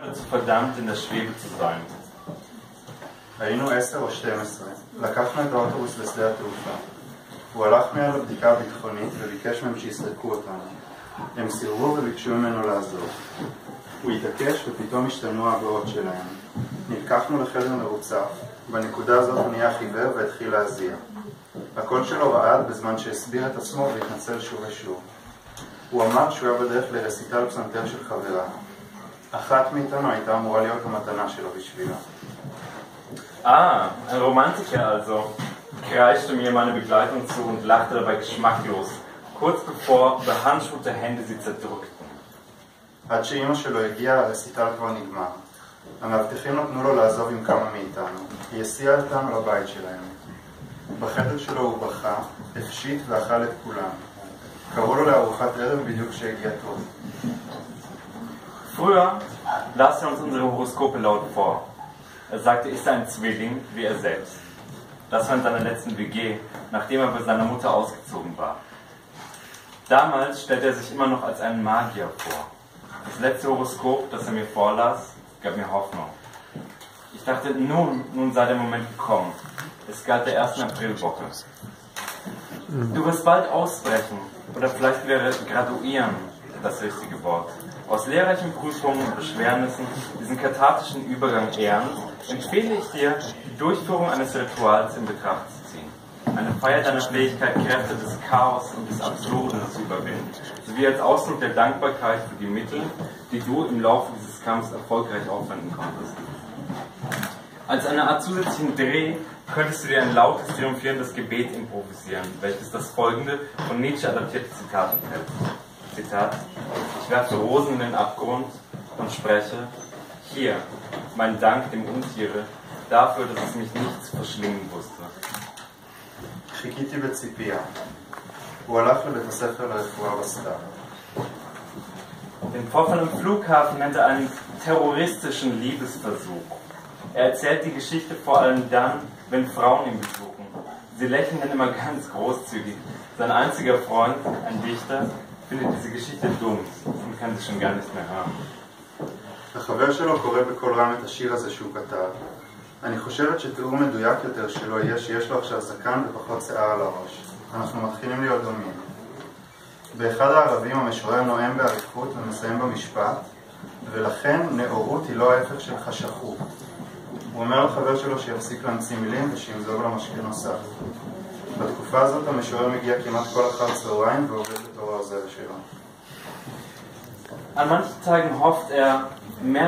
dazu verdammt, in der Schwebe zu sein. היינו 10 או 12. לקחנו את האוטובוס לשדה התעופה. הוא הלך מיד לבדיקה הביטחונית וביקש מהם שיסרקו אותנו. הם סירבו וביקשו ממנו לעזור. הוא התעקש ופתאום השתנו ההגאות שלהם. נלקחנו לחדר מרוצף. בנקודה הזאת הוא נהיה חיוור והתחיל להזיע. הקול שלו רעד בזמן שהסביר את עצמו והתנצל שוב ושוב. הוא אמר שהוא היה בדרך לרסיטל פסנתר של חברה. אחת מאיתנו הייתה אמורה להיות המתנה שלו בשבילה. Ein Romantiker also, kreischte mir meine Begleitung zu und lachte dabei geschmacklos, kurz bevor behandschuhte Hände sie zerdrückten. עד שאמא שלו הגיעה, הרסיטל כבר נגמר. המאבטחים נתנו לו לעזוב עם כמה מאיתנו. היא הסיעה אותנו לבית שלהם. בחדר שלו הוא בכה, הפשיט ואכל את כולם. קראו לו לארוחת ערב בדיוק כשהגיע תור. Früher las er uns unsere Horoskope laut vor. Er sagte, ich sei ein Zwilling, wie er selbst. Das war in seiner letzten WG, nachdem er bei seiner Mutter ausgezogen war. Damals stellte er sich immer noch als einen Magier vor. Das letzte Horoskop, das er mir vorlas, gab mir Hoffnung. Ich dachte, nun sei der Moment gekommen. Es galt der 1. Aprilwoche. Du wirst bald ausbrechen, oder vielleicht wäre graduieren das richtige Wort. Aus lehrreichen Prüfungen und Beschwernissen, diesen kathartischen Übergang ehren, empfehle ich dir, die Durchführung eines Rituals in Betracht zu ziehen. Eine Feier deiner Fähigkeit, Kräfte des Chaos und des Absurden zu überwinden, sowie als Ausdruck der Dankbarkeit für die Mittel, die du im Laufe dieses Kampfs erfolgreich aufwenden konntest. Als eine Art zusätzlichen Dreh könntest du dir ein lautes, triumphierendes Gebet improvisieren, welches das folgende von Nietzsche adaptierte Zitat enthält. Zitat: Ich werfe Rosen in den Abgrund und spreche: Hier, mein Dank dem Untiere, dafür, dass es mich nicht zu verschlingen wusste. חיכיתי בציפייה. הוא הלך לבית הספר לרפואה בסתיו. Den Vorfall im Flughafen nennt er einen terroristischen Liebesversuch. Er erzählt die Geschichte vor allem dann, wenn Frauen ihn besuchen. Sie lächeln dann immer ganz großzügig. Sein einziger Freund, ein Dichter, findet diese Geschichte dumm und kann sie schon gar nicht mehr hören. החבר שלו קורא בקול רם את השיר הזה שהוא כתב. אני חושבת שתיאור מדויק יותר שלו יהיה שיש לו עכשיו זקן ופחות שיער על הראש. אנחנו מתחילים להיות דומים. באחד הערבים המשורר נואם באריכות ומסיים במשפט, ולכן נאורות היא לא ההפך של חשכות. הוא אומר לחבר שלו שיפסיק להמציא מילים ושימזוג לו משקה נוסף. בתקופה הזאת המשורר מגיע כמעט כל אחר צהריים ועובד בתור העוזר שלו. An manchen Tagen hofft er, mehr